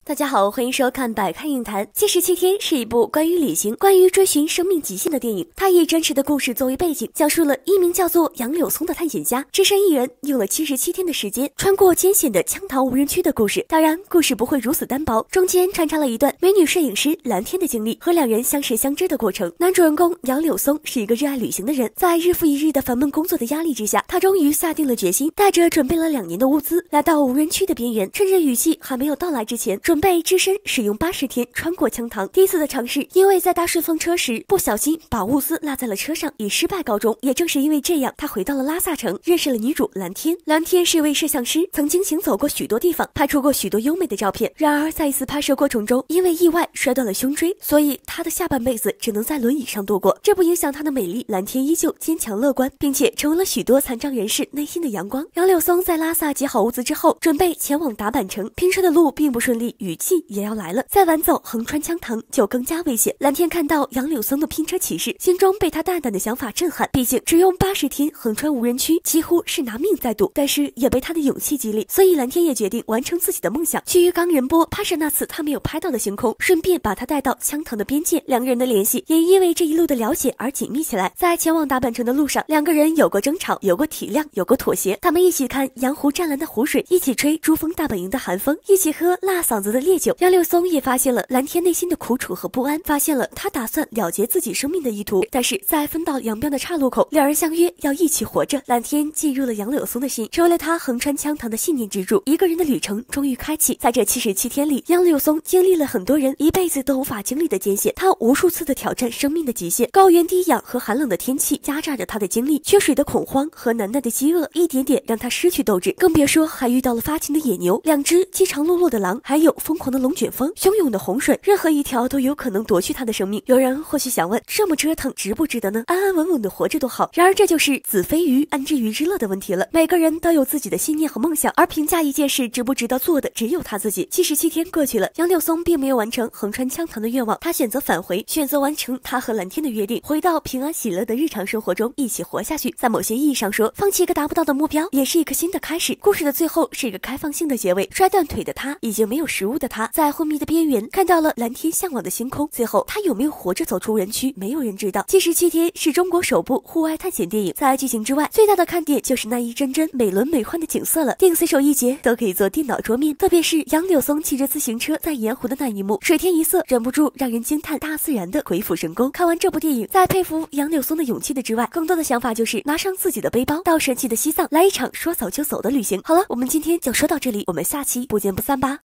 大家好，欢迎收看百看影坛。77天是一部关于旅行、关于追寻生命极限的电影。它以真实的故事作为背景，讲述了一名叫做杨柳松的探险家，只身一人用了77天的时间，穿过艰险的羌塘无人区的故事。当然，故事不会如此单薄，中间穿插了一段美女摄影师蓝天的经历和两人相识相知的过程。男主人公杨柳松是一个热爱旅行的人，在日复一日的烦闷工作的压力之下，他终于下定了决心，带着准备了2年的物资，来到无人区的边缘，趁着雨季还没有到来之前，准备只身使用80天穿过羌塘。第一次的尝试，因为在搭顺风车时不小心把物资落在了车上，以失败告终。也正是因为这样，他回到了拉萨城，认识了女主蓝天。蓝天是一位摄像师，曾经行走过许多地方，拍出过许多优美的照片。然而在一次拍摄过程中，因为意外摔断了胸椎，所以他的下半辈子只能在轮椅上度过。这不影响他的美丽，蓝天依旧坚强乐观，并且成为了许多残障人士内心的阳光。杨柳松在拉萨集好物资之后，准备前往达坂城。拼车的路并不顺利，雨季也要来了，再晚走横穿羌塘就更加危险。蓝天看到杨柳松的拼车启事，心中被他大胆的想法震撼。毕竟只用80天横穿无人区，几乎是拿命在赌，但是也被他的勇气激励，所以蓝天也决定完成自己的梦想，去鱼缸人波拍摄那次他没有拍到的星空，顺便把他带到羌塘的边界。两个人的联系也因为这一路的了解而紧密起来。在前往达坂城的路上，两个人有过争吵，有过体谅，有过妥协。他们一起看洋湖湛蓝的湖水，一起吹珠峰大本营的寒风，一起喝辣嗓子的烈酒。杨柳松也发现了蓝天内心的苦楚和不安，发现了他打算了结自己生命的意图。但是在分道扬镳的岔路口，两人相约要一起活着。蓝天进入了杨柳松的心，成为了他横穿羌塘的信念支柱。一个人的旅程终于开启。在这77天里，杨柳松经历了很多人一辈子都无法经历的艰险，他无数次的挑战生命的极限。高原低氧和寒冷的天气夹杂着他的经历，缺水的恐慌和难耐的饥饿一点点让他失去斗志，更别说还遇到了发情的野牛、2只饥肠辘辘的狼，还有疯狂的龙卷风、汹涌的洪水，任何一条都有可能夺去他的生命。有人或许想问，这么折腾值不值得呢？安安稳稳的活着多好。然而这就是子非鱼安知鱼之乐的问题了。每个人都有自己的信念和梦想，而评价一件事值不值得做的只有他自己。77天过去了，杨柳松并没有完成横穿羌塘的愿望，他选择返回，选择完成他和蓝天的约定，回到平安喜乐的日常生活中一起活下去。在某些意义上说，放弃一个达不到的目标，也是一个新的开始。故事的最后是一个开放性的结尾。摔断腿的他，已经没有食物的他，在昏迷的边缘看到了蓝天向往的星空。最后他有没有活着走出人区，没有人知道。77天是中国首部户外探险电影，在剧情之外，最大的看点就是那一帧帧美轮美奂的景色了。电影随手一截都可以做电脑桌面，特别是杨柳松骑着自行车在盐湖的那一幕，水天一色，忍不住让人惊叹大自然的鬼斧神工。看完这部电影，在佩服杨柳松的勇气的之外，更多的想法就是拿上自己的背包，到神奇的西藏来一场说走就走的旅行。好了，我们今天就说到这里，我们下期不见不散吧。